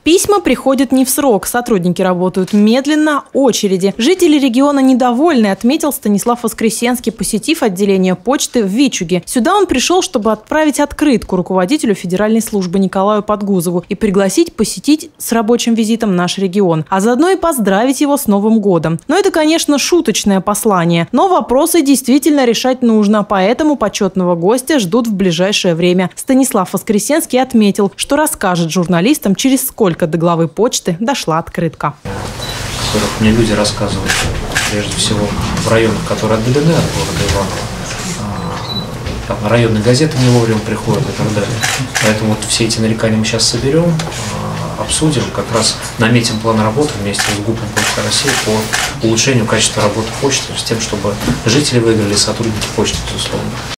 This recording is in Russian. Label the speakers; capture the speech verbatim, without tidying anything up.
Speaker 1: Письма приходят не в срок, сотрудники работают медленно, очереди. Жители региона недовольны, отметил Станислав Воскресенский, посетив отделение почты в Вичуге. Сюда он пришел, чтобы отправить открытку руководителю федеральной службы Николаю Подгузову и пригласить посетить с рабочим визитом наш регион, а заодно и поздравить его с Новым годом. Но это, конечно, шуточное послание, но вопросы действительно решать нужно, поэтому почетного гостя ждут в ближайшее время. Станислав Воскресенский отметил, что расскажет журналистам, через сколько до главы почты дошла открытка.
Speaker 2: Которых мне люди рассказывают, прежде всего в районах, которые отдалены от города Иваново. Там районные газеты не вовремя приходят и так далее. Поэтому вот все эти нарекания мы сейчас соберем, обсудим, как раз наметим план работы вместе с ГУПом Почты России по улучшению качества работы почты, с тем, чтобы жители выиграли, сотрудники почты, безусловно.